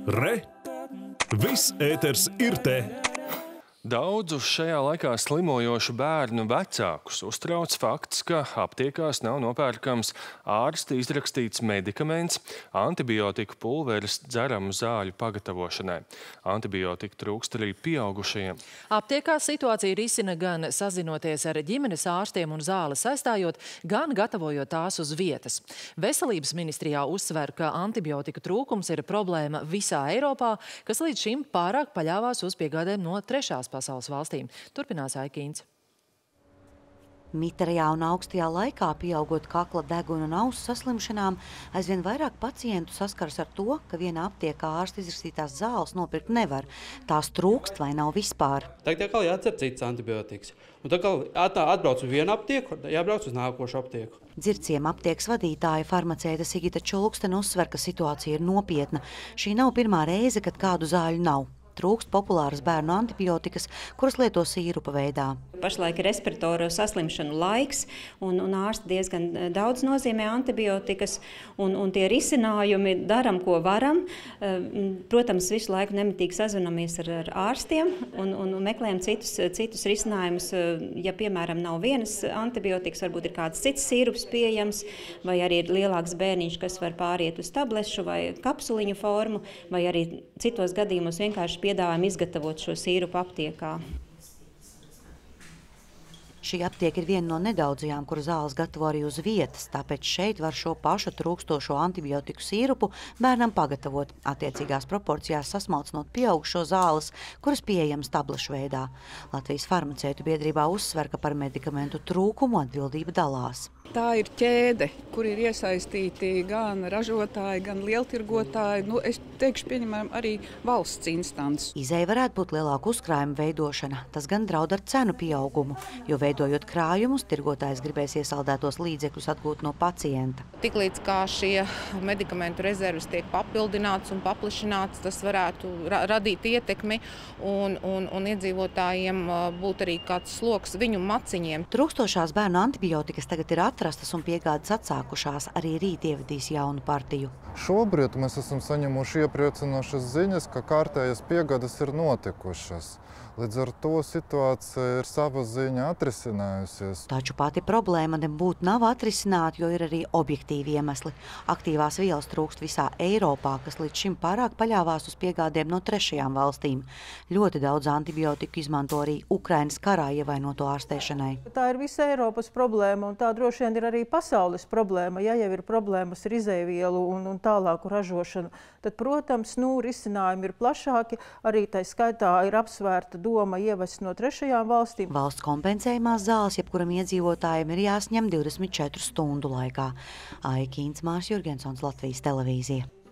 Re! Viss ēters ir te! Daudzus šajā laikā slimojošu bērnu vecākus uztrauc fakts, ka aptiekās nav nopērkams ārsta izrakstīts medikaments antibiotiku pulveres dzeramu zāļu pagatavošanai. Antibiotika trūkst arī pieaugušajiem. Aptiekā situācija risina gan sazinoties ar ģimenes ārstiem un zāles aizstājot, gan gatavojot tās uz vietas. Veselības ministrijā uzsver, ka antibiotika trūkums ir problēma visā Eiropā, kas līdz šim pārāk paļāvās uz piegādēm no trešās pasaules valstīm. Turpinās Aikīns. Mitrajā un augstajā laikā, pieaugot kakla deguna un ausu saslimšanām, aizvien vairāk pacientu saskaras ar to, ka vienā aptiekā ārsta izrakstītās zāles nopirkt nevar. Tās trūkst vai nav vispār. Tagad atkal jāatcer citas antibiotikas. Un tad atbrauc uz vienu aptieku, jābrauc uz nākošu aptieku. Dzirciem aptiekas vadītāja farmaceite Sigita Čulkstena uzsver, ka situācija ir nopietna. Šī nav pirmā reize, kad kādu zāļu nav. Trūkst populāras bērnu antibiotikas, kuras lieto sīrupa veidā. Pašlaik ir respiratoru saslimšanu laiks, un ārsti diezgan daudz nozīmē antibiotikas, un tie risinājumi daram, ko varam. Protams, visu laiku nemitīgi sazvanamies ar ārstiem un meklējam citus risinājumus. Ja, piemēram, nav vienas antibiotikas, varbūt ir kāds cits sīrups pieejams, vai arī ir lielāks bērniņš, kas var pāriet uz tablešu vai kapsuliņu formu, vai arī citos gadījumos vienkārši piedāvājam izgatavot šo sīrupu aptiekā. Šī aptieka ir viena no nedaudzajām, kur zāles gatavo arī uz vietas, tāpēc šeit var šo pašu trūkstošo antibiotiku sīrupu bērnam pagatavot, attiecīgās proporcijās sasmalcinot pieaugušo zāles, kuras pieejamas tablešu veidā. Latvijas farmaceitu biedrībā uzsver, ka par medikamentu trūkumu atbildība dalās. Tā ir ķēde, kur ir iesaistīti gan ražotāji, gan lieltirgotāji, es teikšu, pieņemam, arī valsts instances. Izēja varētu būt lielāka uzkrājuma veidošana, tas gan draud ar cenu pieaugumu, jo veidojot krājumus, tirgotājs gribēs iesaldētos līdzekļus atgūt no pacienta. Tiklīdz kā šie medikamentu rezerves tiek papildināts un paplašināts, tas varētu radīt ietekmi un iedzīvotājiem būt arī kāds sloks viņu maciņiem. Trūkstošās bērnu antibiotikas tagad ir atrastas un piegādes atsākušās, arī rīt ievedīs jaunu partiju. Šobrīd mēs esam saņemuši iepriecinošas ziņas, ka kārtējas piegādes ir notikušas. Līdz ar to situācija ir sava ziņa atrisinājusies. Taču pati problēma nebūtu nav atrisināta, jo ir arī objektīvi iemesli. Aktīvās vielas trūkst visā Eiropā, kas līdz šim pārāk paļāvās uz piegādēm no trešajām valstīm. Ļoti daudz antibiotiku izmanto arī Ukrainas karā ievainoto ārstēšanai. Tā ir visa Eiropas problēma, un tā droši vien ir arī pasaules problēma. Ja jau ir problēmas ar izēvielu un tālāku ražošanu, tad, protams, risinājumi ir plašāki. Arī tai skaitā ir apsvērta doma ievest no trešajām valstīm. Valsts kompensējumās zāles jebkuram iedzīvotājiem ir jāsņem 24 stundu laikā. Aikīns, Mārs Jurgensons, Latvijas televīzija.